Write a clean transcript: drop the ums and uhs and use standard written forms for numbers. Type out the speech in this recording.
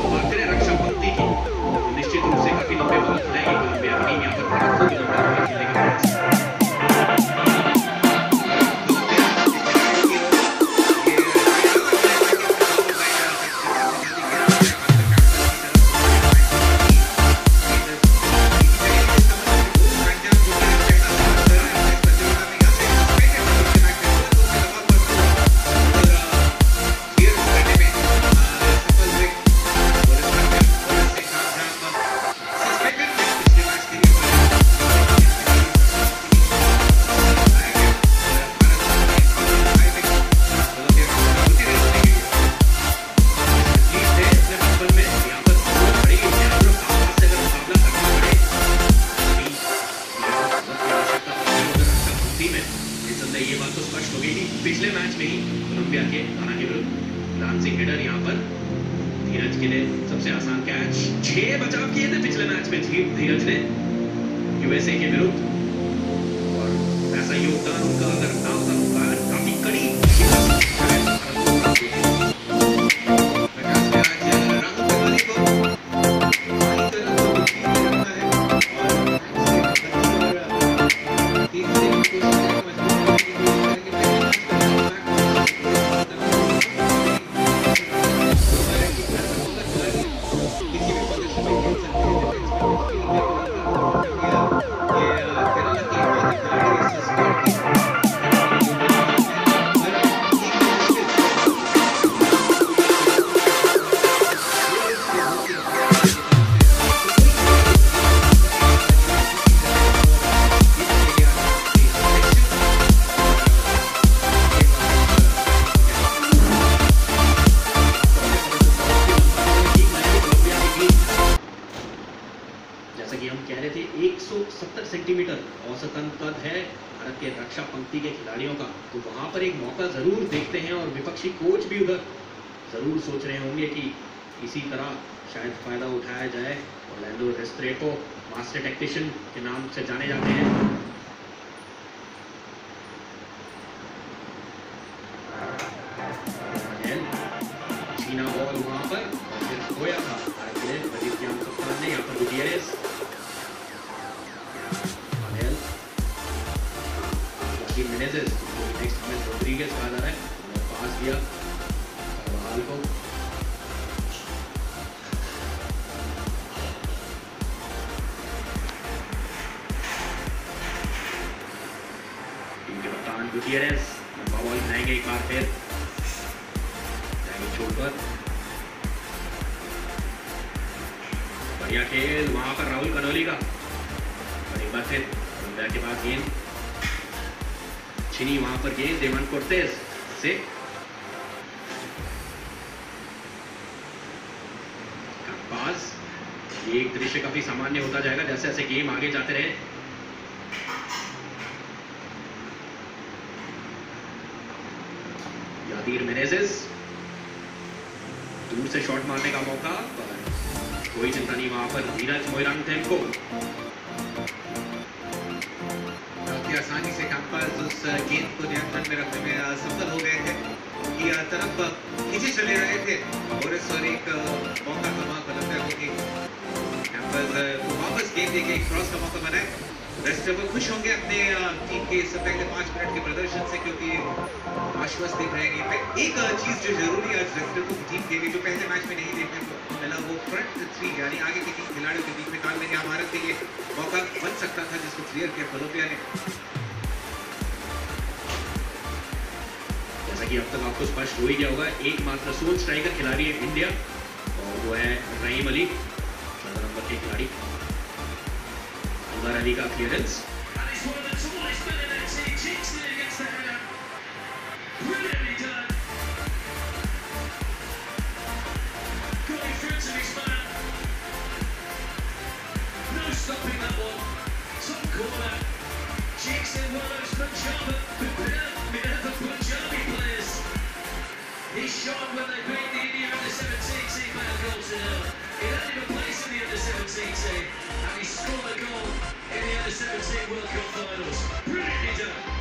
बात करें रक्षा पंक्ति की, तो निश्चित रूप से काफी लंबे बॉल खिलाएगी कोलंबिया टीम यहाँ पर पर्याप्त होगी लंबे खेलने के प्रयास। ये बात तो स्पष्ट हो गई थी पिछले मैच में ही कोलंबिया के गाना के विरुद्ध डांसिंग हेडर यहाँ पर धीरज के लिए सबसे आसान कैच, 6 बचाव किए थे पिछले मैच में धीरज ने यूएसए के विरुद्ध, और ऐसा योगदान उनका अगर ना होता तो काफी कड़ी जैसा कि हम कह रहे थे 170 सेंटीमीटर औसतन कद है भारत के रक्षा पंक्ति के खिलाड़ियों का, तो वहां पर एक मौका जरूर देखते हैं और विपक्षी कोच भी उधर जरूर सोच रहे होंगे कि इसी तरह शायद फायदा उठाया जाए। ऑर्लैंडो रेस्ट्रेको मास्टर टेक्नीशियन के नाम से जाने जाते हैं। छीना बॉल वहां पर और फिर खोया था भारत के वजीर के कप्तान ने, यहाँ पर Gutierrez Menezes next match Rodriguez का आ रहा है और पास दिया कार्वाहाल को। टीम के कप्तान गुटियरेस लंबा बॉल बनाएंगे एक बार फिर छोड़कर, बढ़िया खेल वहां पर राहुल कनोली का, और एक बार फिर कोलंबिया के पास गेंद छिनी, वहां पर गेंद डेमन कोर्टेस से पास। ये एक दृश्य काफी सामान्य होता जाएगा जैसे जैसे गेम आगे जाते रहे। यादीर मेनेजेस दूर से शॉट मारने का मौका, पर कोई चिंता नहीं वहां पर धीरज मोइरांग टेम्पो आसानी से कैंपर्स उस गेंद को नियंत्रण में रखने में सफल हो गए थे, कि तरफ खींचे चले रहे थे और इस पर एक मौका कमा कोलंबिया को कि कैंपर्स वापस गेंद देके एक क्रॉस का मौका बनाए। रेस्ट्रेको खुश होंगे अपने टीम के इस पहले 5 मिनट के प्रदर्शन से, क्योंकि आश्वस्त दिख रहे हैं। एक चीज जो जरूरी है रेस्ट्रेको की टीम के लिए जो पहले मैच में नहीं देखने को मिला, वो फ्रंट 3 यानी आगे के 3 खिलाड़ियों के बीच में काल में भारत के लिए मौका बन सकता था जिसको क्लियर किया कोलंबिया ने। जैसा कि अब तक आपको स्पष्ट हो ही गया होगा, एकमात्र सोल स्ट्राइकर खिलाड़ी है इंडिया और वो है रहीम अली, 14 नंबर के खिलाड़ी। अली का clearance, He's shot when they beat the India under 17 team by a goal to nil. He hadn't even placed in the under 17 team, and he scored a goal in the under 17 World Cup finals. Brilliantly done.